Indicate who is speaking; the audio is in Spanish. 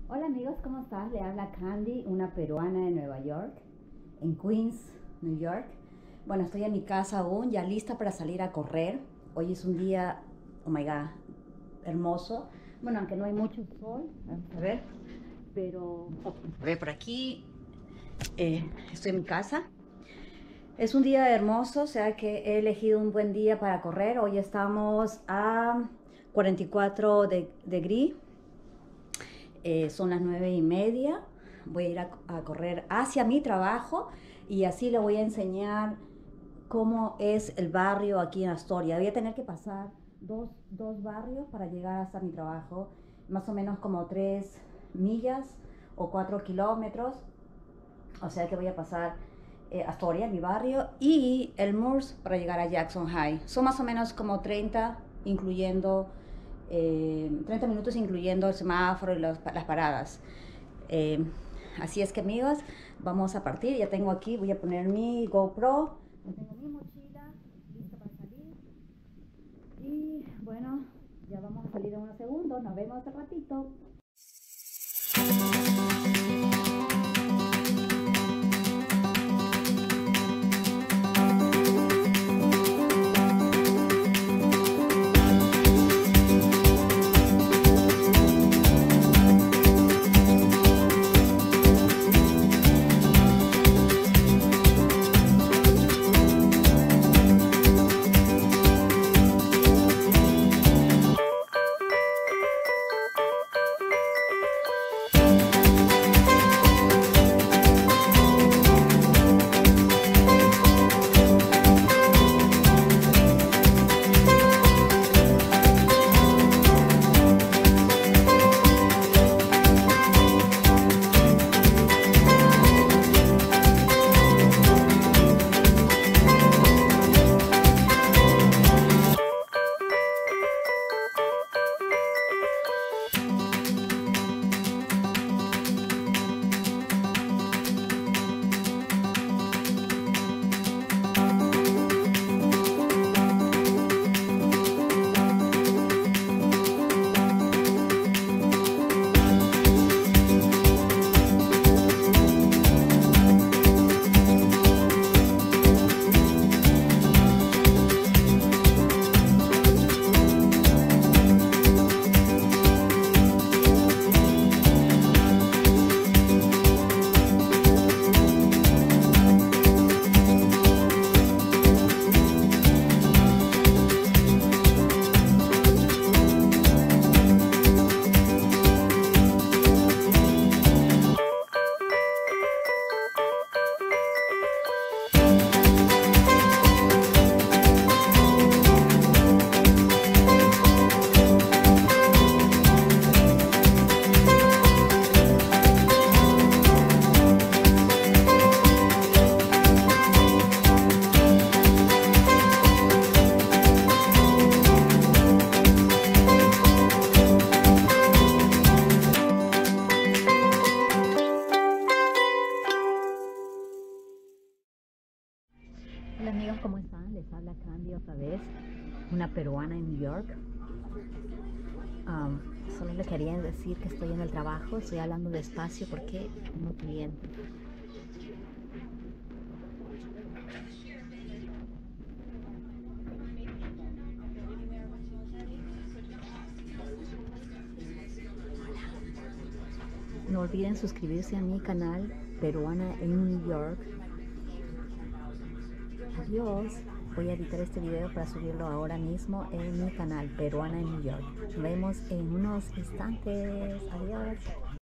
Speaker 1: Hola amigos, ¿cómo estás? Le habla Candy, una peruana de Nueva York, en Queens, New York. Bueno, estoy en mi casa aún, ya lista para salir a correr. Hoy es un día, oh my god, hermoso. Bueno, aunque no hay mucho sol, vamos a ver, pero a ver por aquí, estoy en mi casa. Es un día hermoso, o sea que he elegido un buen día para correr. Hoy estamos a 44 degrees. Son las 9:30. Voy a ir a correr hacia mi trabajo y así le voy a enseñar cómo es el barrio aquí en Astoria. Voy a tener que pasar dos barrios para llegar hasta mi trabajo, más o menos como 3 millas o 4 kilómetros. O sea que voy a pasar Astoria, mi barrio, y Elmhurst para llegar a Jackson High. Son más o menos como 30, incluyendo 30 minutos incluyendo el semáforo y las paradas. Así es que amigos, vamos a partir. Ya tengo aquí, voy a poner mi GoPro, tengo mi mochila lista para salir y bueno, ya vamos a salir en unos segundos. Nos vemos al ratito. Hola amigos, ¿cómo están? Les habla Candy otra vez, una peruana en New York. Solo les quería decir que estoy en el trabajo, estoy hablando despacio porque tengo clientes. No olviden suscribirse a mi canal Peruana en New York. Adiós. Voy a editar este video para subirlo ahora mismo en mi canal Peruana en New York. Nos vemos en unos instantes. Adiós.